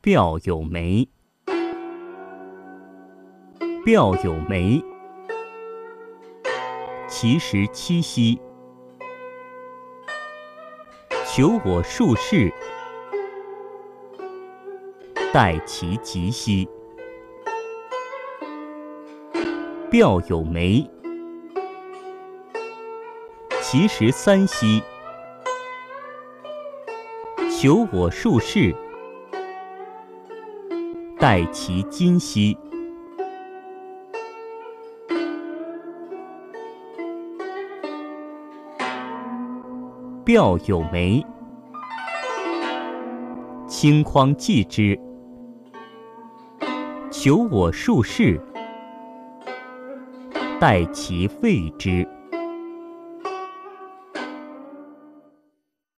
钓有梅，钓有梅，其实七夕。求我术士，待其吉兮。钓有梅，其实三夕。求我术士，待其今夕。钓有梅，轻匡继之。求我术士，待其废之。